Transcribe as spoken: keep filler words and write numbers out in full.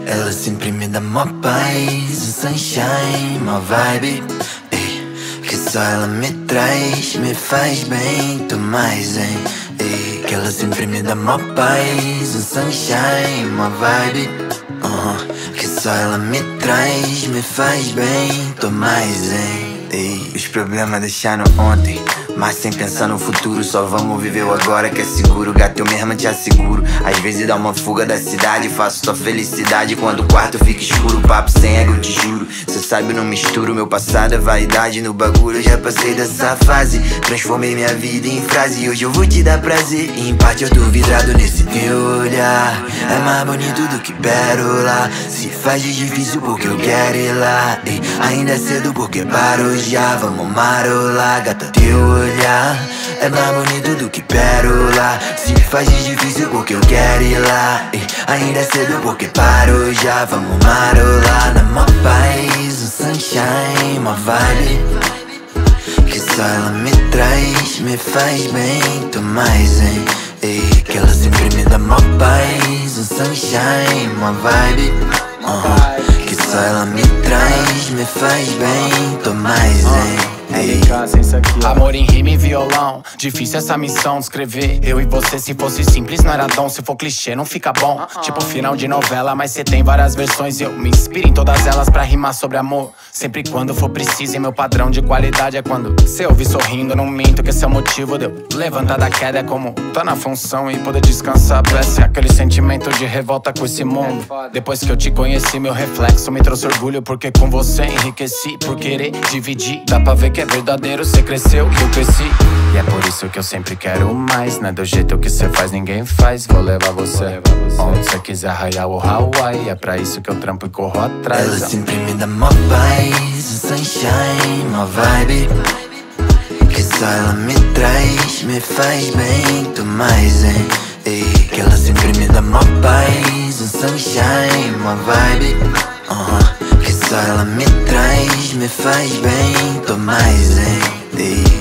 Ela sempre me dá mó paz, um sunshine, uma vibe, ei, que só ela me traz, me faz bem, tô mais, hein, ei, que ela sempre me dá mó paz, um sunshine, uma vibe, uh, que só ela me traz, me faz bem, tô mais, hein, ei. Os problemas deixaram ontem, mas sem pensar no futuro, só vamos viver o agora que é seguro. Gato, eu mesmo te asseguro. Às vezes dá uma fuga da cidade, faço tua felicidade quando o quarto fica escuro. Papo sem ego, te juro, cê sabe, eu não misturo. Meu passado é vaidade, no bagulho eu já passei dessa fase. Transformei minha vida em frase e hoje eu vou te dar prazer. E em parte eu tô vidrado nesse teu olhar, é mais bonito do que pérola. Se faz de difícil porque eu quero ir lá, ei, ainda é cedo porque parou já. Vamos marolar, gata, teu olhar é mais bonito do que pérola. Se faz de difícil porque eu quero ir lá, ei, ainda é cedo porque parou já. Vamos marolar na mó paz, um sunshine, uma vibe, que só ela me traz, me faz bem, tô mais, hein, ei, que ela sempre me dá mó paz, um sunshine, uma vibe, uh, que só ela me traz, me faz bem, tô mais, hein. Ei. Amor em rima e violão, difícil essa missão de escrever. Eu e você, se fosse simples não era dom. Se for clichê não fica bom, tipo final de novela. Mas cê tem várias versões, eu me inspiro em todas elas pra rimar sobre amor. Sempre quando for preciso, e meu padrão de qualidade é quando cê ouve sorrindo, não minto que esse é o motivo de eu levantar da queda. É como tô na função e poder descansar. Parece aquele sentimento de revolta com esse mundo. Depois que eu te conheci, meu reflexo me trouxe orgulho, porque com você enriqueci por querer dividir. Dá pra ver que é verdadeiro, cê cresceu e eu cresci. E é por isso que eu sempre quero mais. Não é do jeito que cê faz, ninguém faz. Vou levar você onde cê quiser, arraial ou Hawaii. É pra isso que eu trampo e corro atrás. Ela sempre me dá mó paz, um sunshine, uma vibe, que só ela me traz, me faz bem, tô mais, hein, ei, que ela sempre me dá mó paz, um sunshine, uma vibe, uh, que só ela me traz, me faz bem, tô mais, hein, ei.